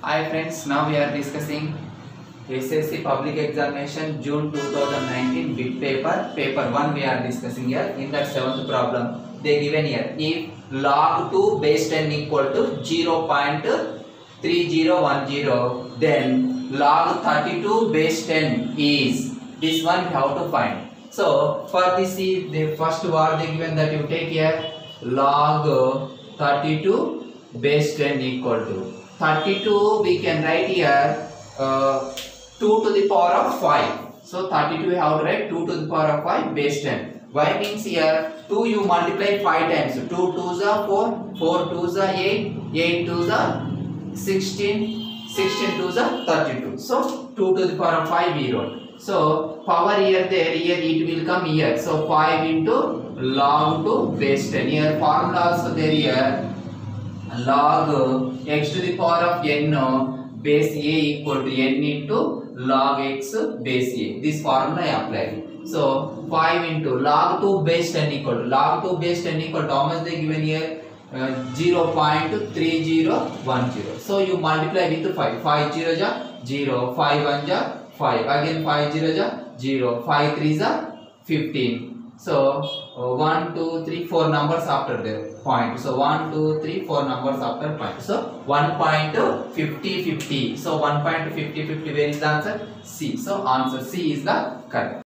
Hi friends, now we are discussing SSC Public Examination June 2019 bit paper 1 we are discussing here. In that 7th problem, they given here, if log 2 base 10 equal to 0.3010, then log 32 base 10 is, this one we have to find. So for this, the first word they given that you take here, log 32 base 10 equal to 32, we can write here 2 to the power of 5. So 32 we have to write 2 to the power of 5 base 10. Why means here 2 you multiply 5 times. 2 2s are 4, 4 2s are 8, 8 2s are 16, 16 2s are 32. So 2 to the power of 5 we wrote. So power here there, here it will come here. So 5 into log 2 base 10. Here formula also there here. Log x to the power of n base a equal to n into log x base a. This formula I applied. So 5 into log 2 base 10 equal to log 2 base 10 equal to how much they given here? 0.3010. So you multiply with 5. 5 0 ja 0, 5 1 ja 5. Again 5 0 ja 0, 5 3 ja 15. So 1 2 3 4 numbers after the point. So 1 2 3 4 numbers after point. So 1.50 50. So 1.50 50, where is the answer? C. So answer C is the correct.